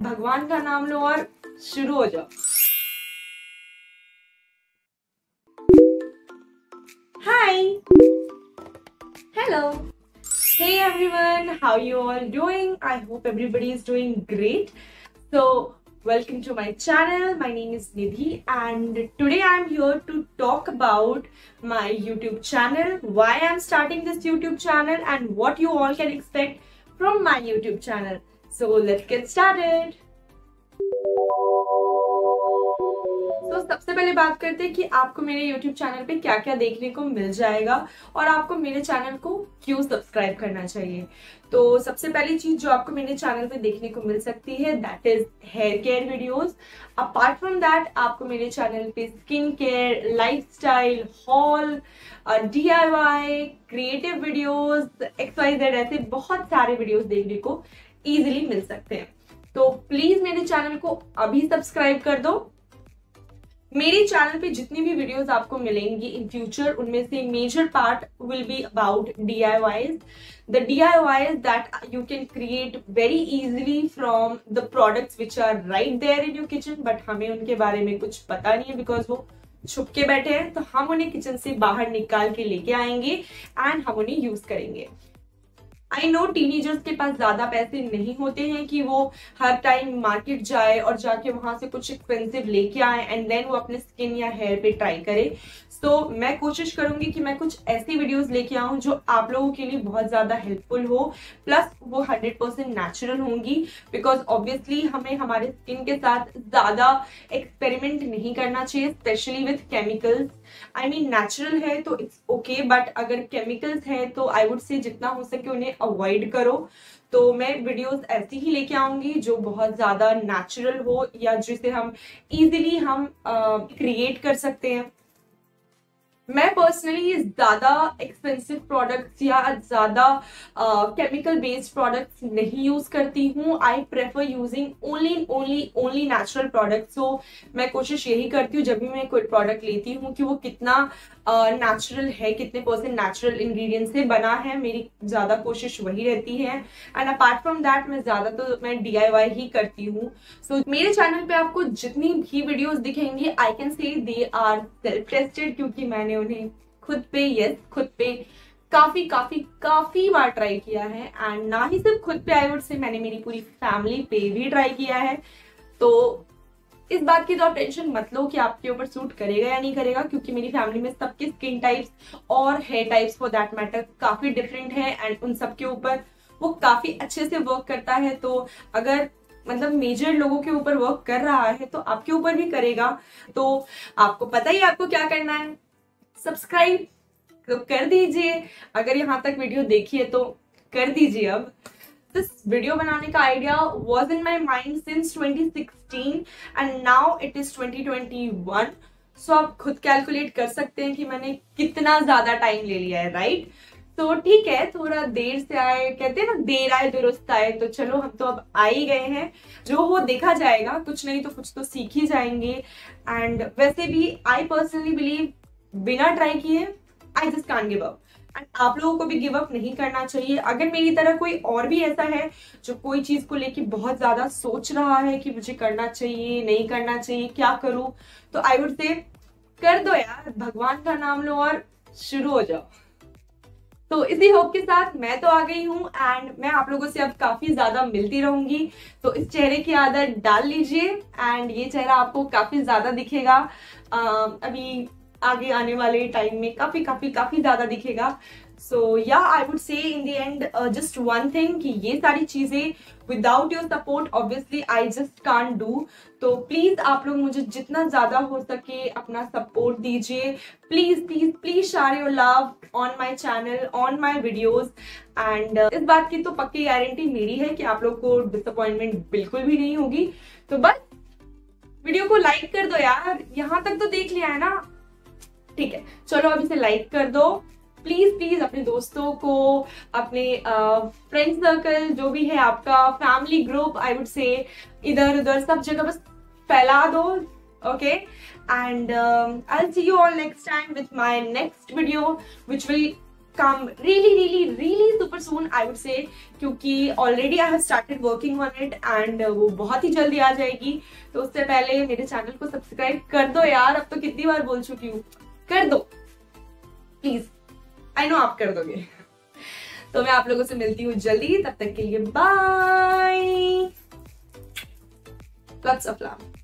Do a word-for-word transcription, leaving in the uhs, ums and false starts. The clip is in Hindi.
भगवान का नाम लो और शुरू हो जाओ। Hi, hello, hey everyone, how you all doing? I hope everybody is doing great. So welcome to my channel. My name is Nidhi and today I am here to talk about my YouTube channel, why I am starting this YouTube channel and what you all can expect from my YouTube channel. So let's get started. तो so, सबसे पहले बात करते हैं कि आपको मेरे YouTube चैनल पे क्या क्या देखने को मिल जाएगा और आपको मेरे चैनल को क्यों सब्सक्राइब करना चाहिए। तो सबसे पहली चीज जो आपको मेरे चैनल पे देखने को मिल सकती है that is hair care videos. Apart from that आपको मेरे चैनल पे skin care, lifestyle, haul, D I Y, creative videos, X Y Z ऐसे बहुत सारे वीडियोस देखने को इजीली मिल सकते हैं। तो प्लीज मेरे चैनल को अभी सब्सक्राइब कर दो। मेरे चैनल पे जितनी भी वीडियोस आपको मिलेंगी इन फ्यूचर, उनमें से major part will be about D I Ys, the D I Ys that you can create very easily from the products which are right there in your kitchen, but हमें उनके बारे में कुछ पता नहीं है बिकॉज वो छुप के बैठे हैं। तो हम उन्हें किचन से बाहर निकाल के लेके आएंगे एंड हम उन्हें यूज करेंगे। आई नो टीनेजर्स के पास ज्यादा पैसे नहीं होते हैं कि वो हर टाइम मार्केट जाए और जाके वहां से कुछ एक्सपेंसिव लेके आए एंड देन वो अपने स्किन या हेयर पे ट्राई करे। सो so, मैं कोशिश करूंगी कि मैं कुछ ऐसी वीडियोस लेके आऊं जो आप लोगों के लिए बहुत ज्यादा हेल्पफुल हो, प्लस वो हंड्रेड परसेंट नेचुरल होंगी बिकॉज ऑब्वियसली हमें हमारे स्किन के साथ ज्यादा एक्सपेरिमेंट नहीं करना चाहिए, specially with chemicals. I mean natural है तो इट्स ओके, बट अगर केमिकल्स है तो आई वुड से जितना हो सके उन्हें अवॉइड करो। तो मैं वीडियोस ऐसी ही लेके आऊंगी जो बहुत ज्यादा नेचुरल हो या जिसे हम इजीली हम क्रिएट कर सकते हैं। मैं पर्सनली ज्यादा एक्सपेंसिव प्रोडक्ट्स या ज्यादा केमिकल बेस्ड प्रोडक्ट्स नहीं यूज करती हूँ। I prefer using only only only natural products. So मैं कोशिश यही करती हूँ जब भी मैं कोई प्रोडक्ट लेती हूँ कि वो कितना नेचुरल uh, है, कितने परसेंट नेचुरल इंग्रेडिएंट्स से बना है, मेरी ज्यादा कोशिश वही रहती है। एंड अपार्ट फ्रॉम दैट मैं ज्यादा तो मैं डी आई वाई ही करती हूँ। सो so, मेरे चैनल पे आपको जितनी भी वीडियोस दिखेंगी I can say they are self tested, क्योंकि मैंने उन्हें खुद पे यस खुद पे काफी काफी काफी बार ट्राई किया है। एंड ना ही सिर्फ खुद पे, आई वुड से मैंने मेरी पूरी फैमिली पे भी ट्राई किया है। तो इस बात की तो आप टेंशन मत लो कि आपके ऊपर सूट करेगा या नहीं करेगा, क्योंकि मेरी फैमिली में सबके स्किन टाइप्स और hair types for that matter काफी डिफरेंट है एंड उन सबके ऊपर वो काफी अच्छे से वर्क करता है। तो अगर मतलब मेजर लोगों के ऊपर वर्क कर रहा है तो आपके ऊपर भी करेगा। तो आपको पता ही आपको क्या करना है, सब्सक्राइब तो कर दीजिए। अगर यहाँ तक वीडियो देखिए तो कर दीजिए। अब this video बनाने का idea was in my mind since twenty sixteen and now it is twenty twenty-one. So आप खुद कैलकुलेट कर सकते हैं कि मैंने कितना ज्यादा टाइम ले लिया है, राइट? तो ठीक है, थोड़ा देर से आए, कहते हैं ना देर आए दुरुस्त आए। तो चलो हम तो अब आ ही गए हैं, जो हो देखा जाएगा, कुछ नहीं तो कुछ तो सीख ही जाएंगे। एंड वैसे भी आई पर्सनली बिलीव बिना ट्राई किए I just can't give up. आप लोगों को भी गिव अप नहीं करना चाहिए। अगर मेरी तरह कोई और भी ऐसा है जो कोई चीज को लेके बहुत ज्यादा सोच रहा है कि मुझे करना चाहिए नहीं करना चाहिए, क्या करूं, तो आई वुड से कर दो यार, भगवान का नाम लो और शुरू हो जाओ। तो इसी होप के साथ मैं तो आ गई हूँ एंड मैं आप लोगों से अब काफी ज्यादा मिलती रहूंगी। तो इस चेहरे की आदत डाल लीजिए एंड ये चेहरा आपको काफी ज्यादा दिखेगा। आ, अभी आगे आने वाले टाइम में काफी काफी काफी ज्यादा दिखेगा। सो या I would say in the end just one thing कि ये सारी चीजें without your support obviously I just can't do. तो प्लीज आप लोग मुझे जितना ज्यादा हो सके अपना सपोर्ट दीजिए। Please please please share your love on my channel, on my videos. And इस बात की तो पक्की गारंटी मेरी है कि आप लोग को डिसअपॉइंटमेंट बिल्कुल भी नहीं होगी। तो बस वीडियो को लाइक कर दो यार, यहाँ तक तो देख लिया है ना, ठीक है। चलो अब इसे लाइक कर दो प्लीज प्लीज। अपने दोस्तों को, अपने फ्रेंड सर्कल जो भी है आपका, फैमिली ग्रुप, आई वुड से इधर उधर सब जगह बस फैला दो, okay. And I will see you all next time with my next video which will come really really really super soon I would say, क्योंकि already I have started working on it and वो बहुत ही जल्दी आ जाएगी। तो उससे पहले मेरे चैनल को सब्सक्राइब कर दो यार, अब तो कितनी बार बोल चुकी हूँ, कर दो प्लीज, आई नो आप कर दोगे। तो मैं आप लोगों से मिलती हूँ जल्दी, तब तक के लिए बाय, लॉट्स ऑफ लव।